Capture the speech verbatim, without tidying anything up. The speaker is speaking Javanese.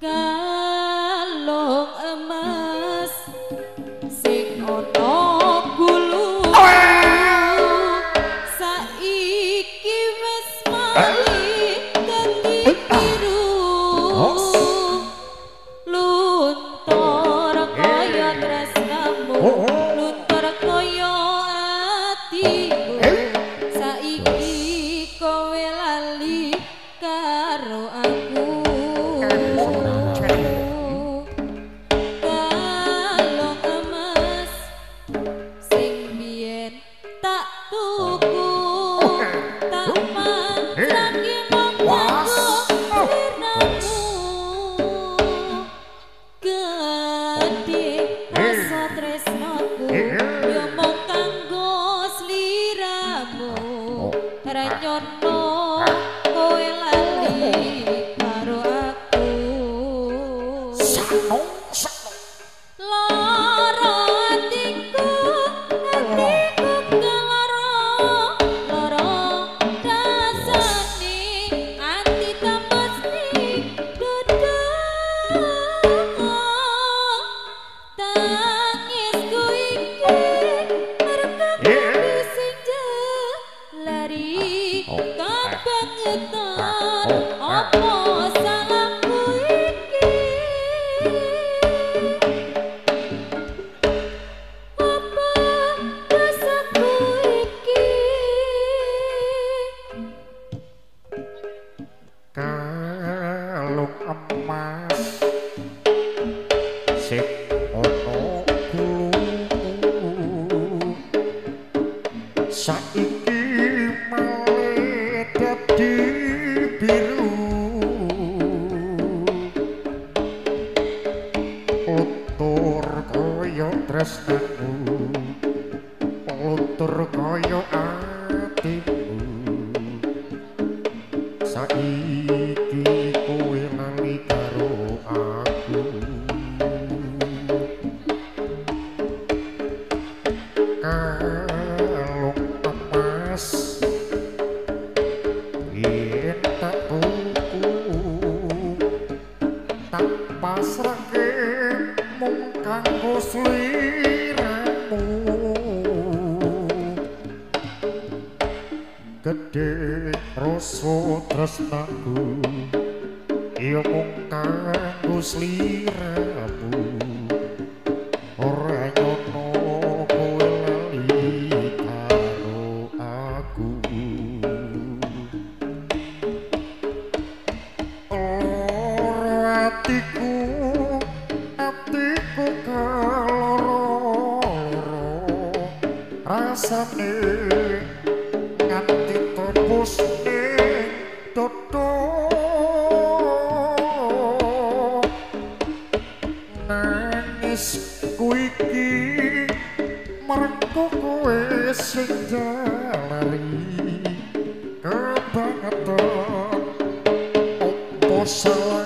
kalung emas sing ana gulu saiki wis malih dadi biru luntur kaya tresnamu luntur kaya atiku saiki kowe lali karo aku kalung emas sing biyen tak tuku tak panjangke monggo sirnamu gedhe rasa tresnaku yo mung kanggo sliramu ra nyono kowe lali karo aku sanong sanong lara atiku atiku keloro lara rasane ati tambasni dodo tangisku iki mergo sing lari kebangetan apa salahku iki apa dosaku iki kalung emas sing ana gulu saiki malih dadi biru luntur kaya tresnamu luntur kaya atimu saiki kowe lali karo aku kalung emas yen tak tuku tak pasrahke mung kanggo sliramu gedhe rasa tresnaku ya mung kanggo sliramu ora nyono kowe lali karo aku ora atiku atiku kaloro rasane nganti tembus ning dodo nangis ku iki mergo kowe sing jalari kebangetan opo salah